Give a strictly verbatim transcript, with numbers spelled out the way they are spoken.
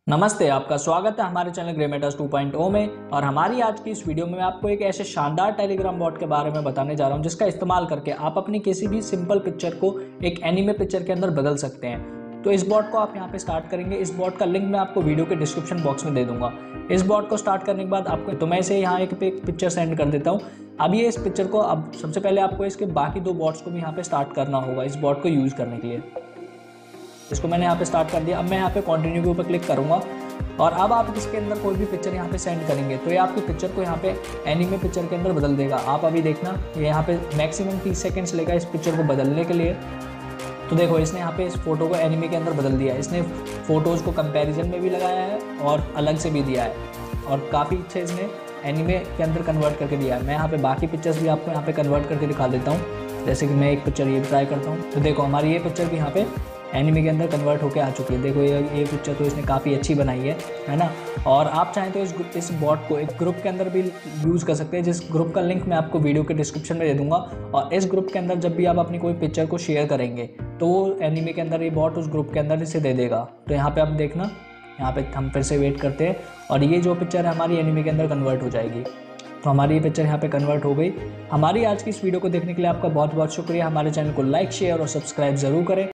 नमस्ते, आपका स्वागत है हमारे channel Grammators two point O में। और हमारी आज की इस वीडियो में मैं आपको एक ऐसे शानदार टेलीग्राम बॉट के बारे में बताने जा रहा हूं जिसका इस्तेमाल करके आप अपनी किसी भी सिंपल पिक्चर को एक एनीमे पिक्चर के अंदर बदल सकते हैं। तो इस बॉट को आप यहां पे स्टार्ट करेंगे। इस बॉट का लिंक मैं आपको वीडियो के डिस्क्रिप्शन बॉक्स में दे दूंगा। इस बॉट को स्टार्ट करने के बाद आपको तो मैं इसे यहाँ एक पिक्चर सेंड कर देता हूँ। अब ये इस पिक्चर को अब सबसे पहले आपको इसके बाकी दो बॉट्स को भी यहाँ पे स्टार्ट करना होगा इस बॉट को यूज़ करने के लिए। इसको मैंने यहाँ पे स्टार्ट कर दिया। अब मैं यहाँ पे कंटिन्यू के ऊपर क्लिक करूँगा और अब आप इसके अंदर कोई भी पिक्चर यहाँ पे सेंड करेंगे तो ये आपकी पिक्चर को यहाँ पे एनीमे पिक्चर के अंदर बदल देगा। आप अभी देखना, ये यहाँ पे मैक्सिमम तीस सेकंड्स लेगा इस पिक्चर को बदलने के लिए। तो देखो, इसने यहाँ पे इस फोटो को एनीमे के अंदर बदल दिया है। इसने फोटोज़ को कंपैरिजन में भी लगाया है और अलग से भी दिया है और काफ़ी अच्छे इसने एनीमे के अंदर कन्वर्ट करके दिया है। मैं यहाँ पे बाकी पिक्चर्स भी आपको यहाँ पे कन्वर्ट करके दिखा देता हूँ। जैसे कि मैं एक पिक्चर ये ट्राई करता हूँ तो देखो, हमारी ये पिक्चर भी यहाँ पे एनीमे के अंदर कन्वर्ट होकर आ चुकी है। देखो, ये ये पिक्चर तो इसने काफ़ी अच्छी बनाई है है ना। और आप चाहें तो इस इस बॉट को एक ग्रुप के अंदर भी यूज़ कर सकते हैं, जिस ग्रुप का लिंक मैं आपको वीडियो के डिस्क्रिप्शन में दे दूंगा। और इस ग्रुप के अंदर जब भी आप अपनी कोई पिक्चर को शेयर करेंगे तो वो एनीमे के अंदर ये बॉट उस ग्रुप के अंदर इसे दे देगा। तो यहाँ पर आप देखना, यहाँ पर हम फिर से वेट करते हैं और ये जो पिक्चर है हमारी एनीमे के अंदर कन्वर्ट हो जाएगी। तो हमारी ये पिक्चर यहाँ पे कन्वर्ट हो गई। हमारी आज की इस वीडियो को देखने के लिए आपका बहुत बहुत शुक्रिया। हमारे चैनल को लाइक, शेयर और सब्सक्राइब ज़रूर करें।